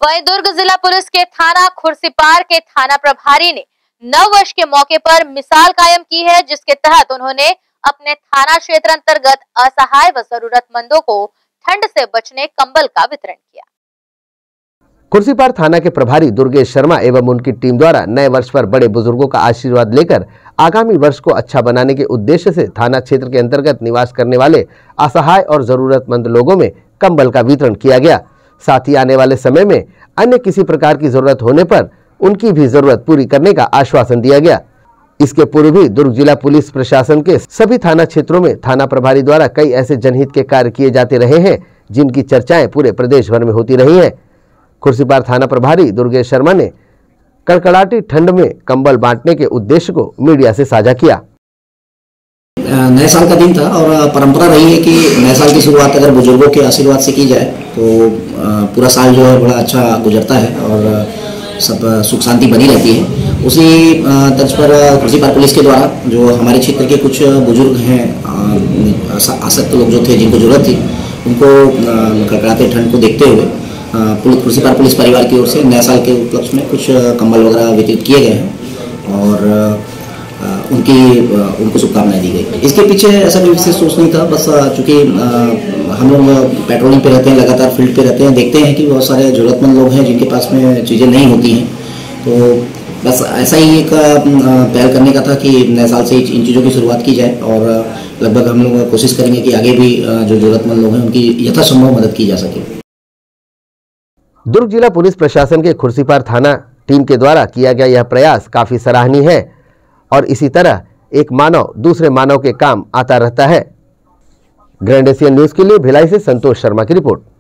वहीं दुर्ग जिला पुलिस के थाना खुर्सीपार के थाना प्रभारी ने नव वर्ष के मौके पर मिसाल कायम की है, जिसके तहत उन्होंने अपने थाना क्षेत्र अंतर्गत असहाय व जरूरतमंदों को ठंड से बचने कंबल का वितरण किया। खुर्सीपार थाना के प्रभारी दुर्गेश शर्मा एवं उनकी टीम द्वारा नए वर्ष पर बड़े बुजुर्गों का आशीर्वाद लेकर आगामी वर्ष को अच्छा बनाने के उद्देश्य से थाना क्षेत्र के अंतर्गत निवास करने वाले असहाय और जरूरतमंद लोगों में कंबल का वितरण किया गया। साथ ही आने वाले समय में अन्य किसी प्रकार की जरूरत होने पर उनकी भी जरूरत पूरी करने का आश्वासन दिया गया। इसके पूर्व भी दुर्ग जिला पुलिस प्रशासन के सभी थाना क्षेत्रों में थाना प्रभारी द्वारा कई ऐसे जनहित के कार्य किए जाते रहे हैं, जिनकी चर्चाएं पूरे प्रदेश भर में होती रही हैं। खुर्सीपार थाना प्रभारी दुर्गेश शर्मा ने कड़कड़ाती ठंड में कंबल बांटने के उद्देश्य को मीडिया से साझा किया। नए साल का दिन था और परंपरा रही है कि नए साल की शुरुआत अगर बुजुर्गों के आशीर्वाद से की जाए तो पूरा साल जो है बड़ा अच्छा गुजरता है और सब सुख शांति बनी रहती है। उसी तर्ज पर खुर्सीपार पुलिस के द्वारा जो हमारे क्षेत्र के कुछ बुजुर्ग हैं, आसक्त लोग जो थे जिनको जरूरत थी, उनको कड़कड़ाते ठंड को देखते हुए खुर्सीपार पुलिस परिवार की ओर से नए साल के उपलक्ष्य में कुछ कंबल वगैरह वितरित किए गए हैं और उनको शुभकामनाएं दी गई। इसके पीछे ऐसा कोई विशेष सोच नहीं था, बस चूंकि हम लोग पेट्रोलिंग पे रहते हैं, लगातार फील्ड पे रहते हैं, देखते हैं कि बहुत सारे जरूरतमंद लोग हैं जिनके पास में चीज़ें नहीं होती हैं, तो बस ऐसा ही एक पहल करने का था कि नए साल से इन चीज़ों की शुरुआत की जाए और लगभग हम लोग कोशिश करेंगे कि आगे भी जो जरूरतमंद लोग हैं उनकी यथासंभव मदद की जा सके। दुर्ग जिला पुलिस प्रशासन के खुर्सीपार थाना टीम के द्वारा किया गया यह प्रयास काफी सराहनीय है और इसी तरह एक मानव दूसरे मानव के काम आता रहता है। ग्रैंड एशियन न्यूज के लिए भिलाई से संतोष शर्मा की रिपोर्ट।